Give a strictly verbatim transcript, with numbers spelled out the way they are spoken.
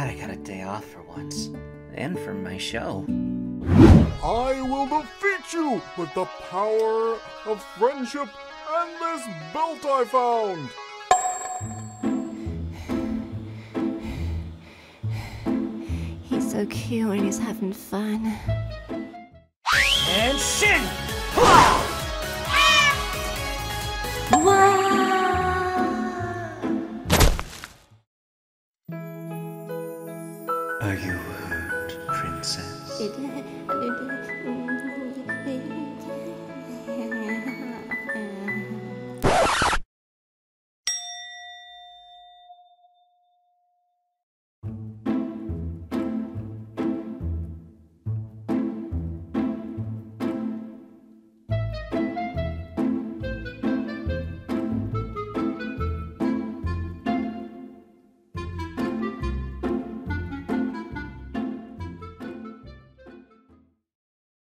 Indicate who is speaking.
Speaker 1: glad I got a day off for once. And from my show.
Speaker 2: I will defeat you with the power of friendship and this belt I found!
Speaker 3: He's so cute when he's having fun.
Speaker 1: And shin!
Speaker 3: Wow!
Speaker 1: Are you hurt, princess?